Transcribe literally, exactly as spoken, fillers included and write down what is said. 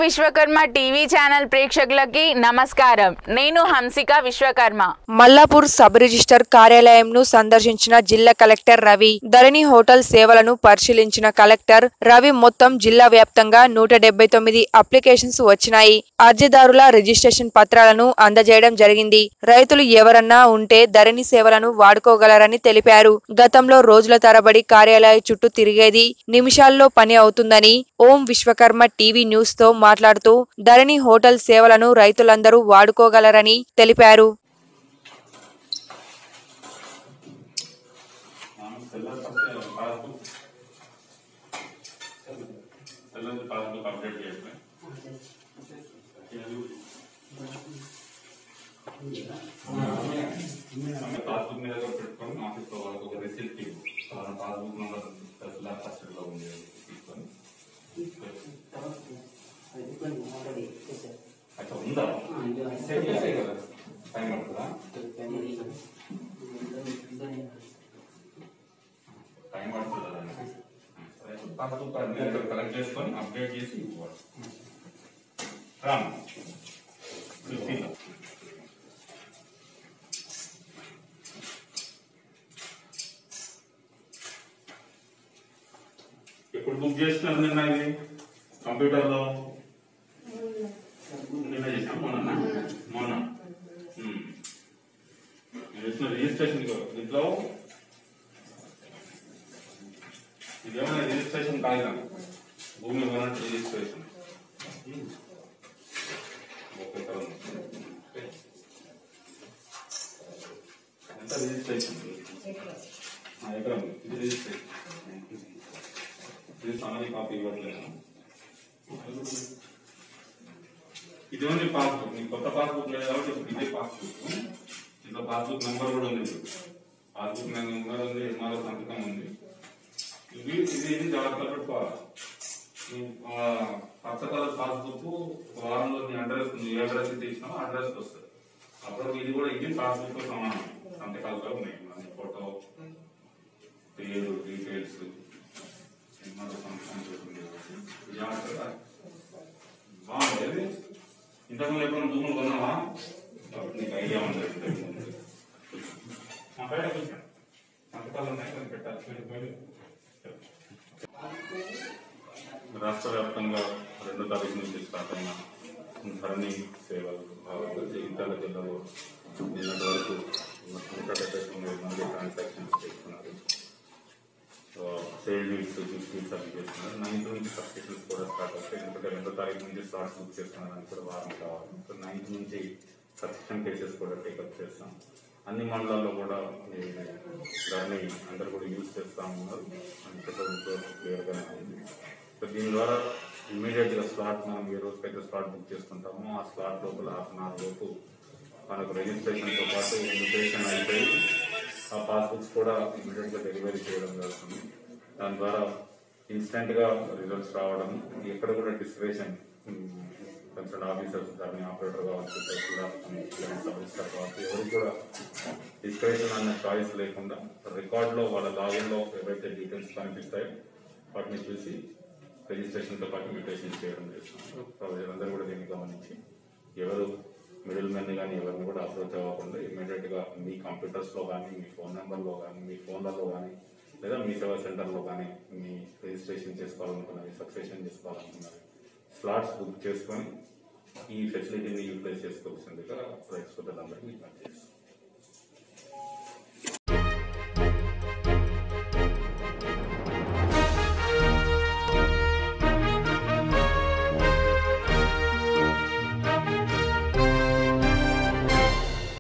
Vishwakarma TV channel ప్రేక్షకులకి నమస్కారం. నేను హంసిక విశ్వకర్మ. మల్లాపూర్ సబ్ రిజిస్టర్ కార్యాలయంను సందర్శించిన జిల్లా కలెక్టర్ రవి. ధరణి హోటల్ సేవలను పరిశీలించిన కలెక్టర్ రవి మొత్తం జిల్లా వ్యాప్తంగా నూట డెబ్బై తొమ్మిది అప్లికేషన్స్ వచ్చినాయి. అర్జీదారుల రిజిస్ట్రేషన్ పత్రాలను అందజేయడం జరిగింది. రైతులు ఎవరన్నా ఉంటే ధరణి సేవలను వాడుకోగలరని తెలిపారు. గతంలో రోజుల తరబడి కార్యాలయ చుట్టూ తిరిగేది నిమిషాల్లో పని అవుతుందని ఓం విశ్వకర్మ టీవీ న్యూస్ తో మాట్లాడుతూ ధరణి హోటల్ సేవలను రైతులందరూ వాడుకోగలరని తెలిపారు. పాస్బుక్ మీద పెట్టుకొని ఆఫీస్లో వాళ్ళకి ఒక రిసిప్ట్ వాళ్ళ పాస్బుక్ నెంబర్ ఫస్ట్లో ఉండేది తీసుకొని అట్లా ఉందా కదా టైం పడుతుందా టైం పడుతుందా పాస్బుక్ కలెక్ట్ చేసుకొని అప్డేట్ చేసి ఇవ్వాలి. రామ్ ఇప్పుడు బుక్ చేసినారు నిన్న ఇది కంప్యూటర్లో నిన్న చేసిన మొన్న మొన్న చేసిన రిజిస్ట్రేషన్ దీంట్లో ఇదేమైనా రిజిస్ట్రేషన్ కాగితం భూమి ఇవ్వాలంటే రిజిస్ట్రేషన్ ఎంత రిజిస్ట్రేషన్ ఎకరం ఇది రిజిస్ట్రేషన్ సమరీ కాపీ ఇవ్వట్లేదు. ఇది ఓన్లీ పాస్బుక్, నీకు కొత్త పాస్బుక్ లేదు కాబట్టి ఇదే పాస్బుక్. ఇంట్లో పాస్బుక్ నెంబర్ కూడా ఉంది, పాస్బుక్ నెంబర్ ఉంది, ఎంఆర్ఓ సంతకం ఉంది. ఇవి ఇది ఇది జాగ్రత్తగా పెట్టుకోవాలి. పచ్చ కలర్ పాస్బుక్ ఒక వారంలో నీ అడ్రస్ ఏ అడ్రస్ ఇచ్చినామో అడ్రస్ వస్తుంది. అప్పుడు ఇది కూడా ఇది పాస్బుక్ సమానం, సంతకాలుగా ఉన్నాయి. ఫోటో, పేరు, డీటెయిల్స్ బాగుంటుంది. ఇంతకుముందు ఎప్పుడైనా భూములు కొన్నావా? నీకు ఐడియా ఉంది. సంతకాలు ఉన్నాయి పెట్టాలి. రాష్ట్ర వ్యాప్తంగా రెండో తారీఖు నుంచి స్టార్ట్ అయిన ధరణి సేవలు జగిత్యాల జిల్లాలో నిన్నటి వరకు నూట డెబ్బై తొమ్మిది మంది ట్రాన్సాక్షన్స్ చేస్తున్నారు. సేల్ డీడ్స్ డిస్ప్యూట్స్ అవి చేస్తున్నారు. నైన్త్ నుంచి సబ్స్క్రిప్షన్స్ కూడా స్టార్ట్ అవుతాయి. ఎందుకంటే రెండో తారీఖు నుంచి స్లాట్స్ బుక్ చేస్తున్నారని కూడా వారం కావాలి. సో నైన్త్ నుంచి సబ్స్క్రిప్షన్ కేసెస్ కూడా టేకప్ చేస్తాం. అన్ని మండలాల్లో కూడా దాన్ని అందరూ కూడా యూజ్ చేస్తూ ఉన్నారు. క్లియర్గానే ఉంది. సో దీని ద్వారా ఇమీడియట్గా స్లాట్ మనం ఏ రోజుకైతే స్లాట్ బుక్ చేసుకుంటామో ఆ స్లాట్ లోపల హాఫ్ అన్ అవర్ లోపు మనకు రిజిస్ట్రేషన్తో పాటు ఇన్విటేషన్ అయిపోయి ఆ పాస్బుక్స్ కూడా ఇమీడియట్గా డెలివరీ చేయడం జరుగుతుంది. దాని ద్వారా ఇన్స్టెంట్గా రిజల్ట్స్ రావడం, ఎక్కడ కూడా డిస్క్రిప్షన్ కన్సర్న్ ఆఫీసర్స్ దాన్ని ఆపరేటర్ కావచ్చు, సబ్ రిజిస్టర్ కావచ్చు, ఎవరికి కూడా డిస్క్రిప్షన్ అన్న చాయిస్ లేకుండా రికార్డులో వాళ్ళ లాగిన్లో ఏవైతే డీటెయిల్స్ కనిపిస్తాయో వాటిని చూసి రిజిస్ట్రేషన్తో పాటు ఇన్విటేషన్ చేయడం చేస్తున్నాం. ప్రజలందరూ కూడా దీన్ని గమనించి ఎవరు మిడిల్ మెన్ కానీ ఎవరిని కూడా అప్రోచ్ అవ్వకుండా ఇమీడియట్గా మీ కంప్యూటర్స్లో కానీ, మీ ఫోన్ నెంబర్లో కానీ, మీ ఫోన్లలో కానీ, లేదా మీ సేవా సెంటర్లో కానీ మీ రిజిస్ట్రేషన్ చేసుకోవాలనుకున్నవి, సబ్స్క్రిప్షన్ చేసుకోవాలనుకున్నవి స్లాట్స్ బుక్ చేసుకొని ఈ ఫెసిలిటీని యూటిలైజ్ చేసుకోవాల్సిందిగా రైతు సోదరులందరికీ విజ్ఞప్తి.